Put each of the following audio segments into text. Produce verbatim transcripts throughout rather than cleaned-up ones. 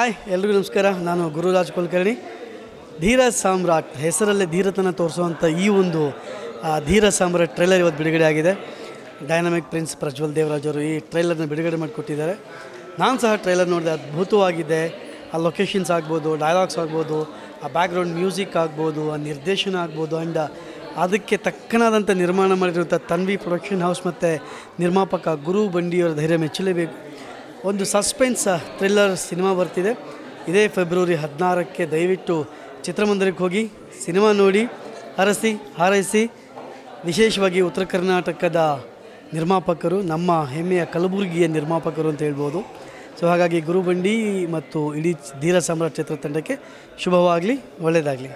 Hi ಎಲ್ರಿಗೂ ನಮಸ್ಕಾರ. ನಾನು ಗುರುರಾಜ್ ಕುಲಕರ್ಣಿ. ಧೀರ ಸಾಮ್ರಾಟ್ ಹೆಸರಲ್ಲೇ ಧೀರತನ ತೋರಿಸುವಂಥ ಈ ಒಂದು ಧೀರ ಸಾಮ್ರಾಟ್ ಟ್ರೈಲರ್ ಇವತ್ತು ಬಿಡುಗಡೆ ಆಗಿದೆ. ಡೈನಾಮಿಕ್ ಪ್ರಿನ್ಸ್ ಪ್ರಜ್ವಲ್ ದೇವರಾಜ್ ಅವರು ಈ ಟ್ರೈಲರ್ನ ಬಿಡುಗಡೆ ಮಾಡಿಕೊಟ್ಟಿದ್ದಾರೆ. ನಾನು ಸಹ ಟ್ರೈಲರ್ ನೋಡಿದೆ, ಅದ್ಭುತವಾಗಿದೆ. ಆ ಲೊಕೇಶನ್ಸ್ ಆಗ್ಬೋದು, ಡೈಲಾಗ್ಸ್ ಆಗ್ಬೋದು, ಆ ಬ್ಯಾಕ್ಗ್ರೌಂಡ್ ಮ್ಯೂಸಿಕ್ ಆಗ್ಬೋದು, ಆ ನಿರ್ದೇಶನ ಆಗ್ಬೋದು, ಆ್ಯಂಡ್ ಅದಕ್ಕೆ ತಕ್ಕನಾದಂಥ ನಿರ್ಮಾಣ ಮಾಡಿರುವಂಥ ತನ್ವಿ ಪ್ರೊಡಕ್ಷನ್ ಹೌಸ್ ಮತ್ತು ನಿರ್ಮಾಪಕ ಗುರು ಬಂಡಿಯವರ ಧೈರ್ಯ ಮೆಚ್ಚಲೇಬೇಕು. ಒಂದು ಸಸ್ಪೆನ್ಸ್ ಥ್ರಿಲ್ಲರ್ ಸಿನಿಮಾ ಬರ್ತಿದೆ. ಇದೇ ಫೆಬ್ರವರಿ ಹದಿನಾರಕ್ಕೆ ದಯವಿಟ್ಟು ಚಿತ್ರಮಂದಿರಕ್ಕೆ ಹೋಗಿ ಸಿನಿಮಾ ನೋಡಿ ಹರಸಿ ಹಾರೈಸಿ. ವಿಶೇಷವಾಗಿ ಉತ್ತರ ಕರ್ನಾಟಕದ ನಿರ್ಮಾಪಕರು, ನಮ್ಮ ಹೆಮ್ಮೆಯ ಕಲಬುರಗಿಯ ನಿರ್ಮಾಪಕರು ಅಂತ ಹೇಳ್ಬೋದು. ಸೊ ಹಾಗಾಗಿ ಗುರು ಬಂಡಿ ಮತ್ತು ಇಡೀ ಧೀರ ಸಾಮ್ರಾಟ್ ಚಿತ್ರತಂಡಕ್ಕೆ ಶುಭವಾಗಲಿ, ಒಳ್ಳೆಯದಾಗಲಿ.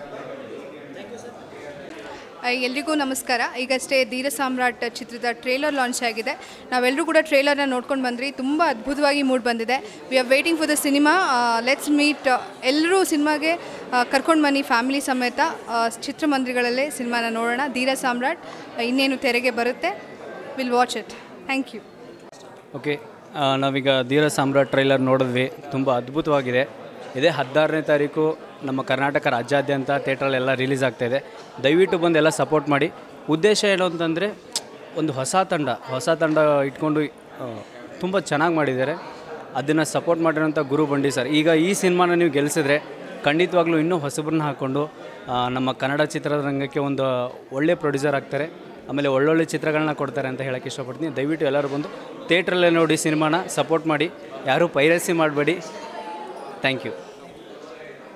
ಎಲ್ರಿಗೂ ನಮಸ್ಕಾರ. ಈಗಷ್ಟೇ ಧೀರ ಸಾಮ್ರಾಟ್ ಚಿತ್ರದ ಟ್ರೇಲರ್ ಲಾಂಚ್ ಆಗಿದೆ. ನಾವೆಲ್ಲರೂ ಕೂಡ ಟ್ರೇಲರ್ನ ನೋಡ್ಕೊಂಡು ಬಂದ್ರಿ. ತುಂಬ ಅದ್ಭುತವಾಗಿ ಮೂಡ್ ಬಂದಿದೆ. We are waiting for the cinema. Let's meet. ಎಲ್ಲರೂ ಸಿನಿಮಾಗೆ ಕರ್ಕೊಂಡು ಬನ್ನಿ, ಫ್ಯಾಮಿಲಿ ಸಮೇತ ಚಿತ್ರಮಂದಿರಗಳಲ್ಲೇ ಸಿನಿಮಾನ ನೋಡೋಣ. ಧೀರ ಸಾಮ್ರಾಟ್ ಇನ್ನೇನು ತೆರೆಗೆ ಬರುತ್ತೆ. Will watch it. Thank you. Okay, ನಾವೀಗ ಧೀರ ಸಾಮ್ರಾಟ್ ಟ್ರೈಲರ್ ನೋಡಿದ್ವಿ. ತುಂಬ ಅದ್ಭುತವಾಗಿದೆ. ಇದೇ ಹದಿನಾರನೇ ತಾರೀಕು ನಮ್ಮ ಕರ್ನಾಟಕ ರಾಜ್ಯಾದ್ಯಂತ ಥಿಯೇಟ್ರಲ್ಲೆಲ್ಲ ರಿಲೀಸ್ ಆಗ್ತಾಯಿದೆ. ದಯವಿಟ್ಟು ಬಂದು ಎಲ್ಲ ಸಪೋರ್ಟ್ ಮಾಡಿ. ಉದ್ದೇಶ ಏನು ಅಂತಂದರೆ, ಒಂದು ಹೊಸ ತಂಡ ಹೊಸ ತಂಡ ಇಟ್ಕೊಂಡು ತುಂಬ ಚೆನ್ನಾಗಿ ಮಾಡಿದ್ದಾರೆ. ಅದನ್ನು ಸಪೋರ್ಟ್ ಮಾಡಿರೋಂಥ ಗುರು ಬಂಡಿ ಸರ್. ಈಗ ಈ ಸಿನಿಮಾನ ನೀವು ಗೆಲ್ಲಿಸಿದ್ರೆ ಖಂಡಿತವಾಗ್ಲೂ ಇನ್ನೂ ಹೊಸಬ್ರನ್ನ ಹಾಕ್ಕೊಂಡು ನಮ್ಮ ಕನ್ನಡ ಚಿತ್ರರಂಗಕ್ಕೆ ಒಂದು ಒಳ್ಳೆ ಪ್ರೊಡ್ಯೂಸರ್ ಆಗ್ತಾರೆ. ಆಮೇಲೆ ಒಳ್ಳೊಳ್ಳೆ ಚಿತ್ರಗಳನ್ನ ಕೊಡ್ತಾರೆ ಅಂತ ಹೇಳೋಕ್ಕೆ ಇಷ್ಟಪಡ್ತೀನಿ. ದಯವಿಟ್ಟು ಎಲ್ಲರೂ ಬಂದು ಥಿಯೇಟ್ರಲ್ಲೇ ನೋಡಿ ಸಿನಿಮಾನ ಸಪೋರ್ಟ್ ಮಾಡಿ. ಯಾರೂ ಪೈರಸಿ ಮಾಡಬೇಡಿ. Thank you.